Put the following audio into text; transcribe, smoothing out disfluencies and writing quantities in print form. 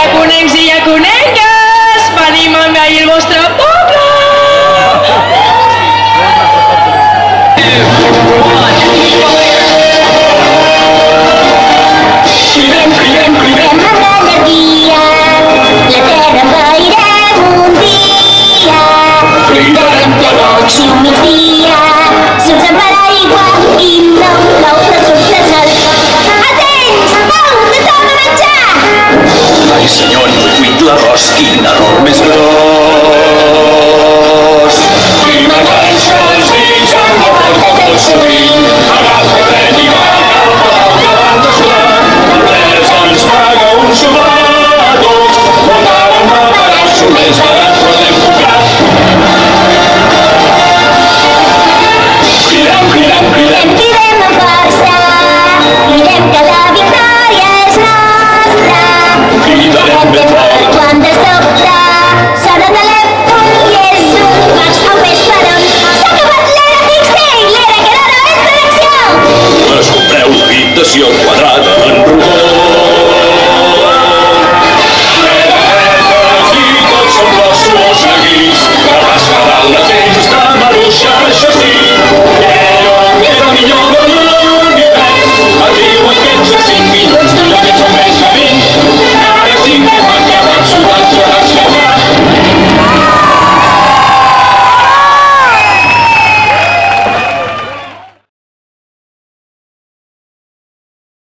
llaconencs i llaconenques, venim a envair el vostre poble! Cridem amb l'energia, la terra envairem un dia. Cridarem plegats un migdia, sense paraigua i nou de surtes al foc. Atents! Pau, que torna a menjar! Ai senyor, no he cuit l'arròs, quin error més gros!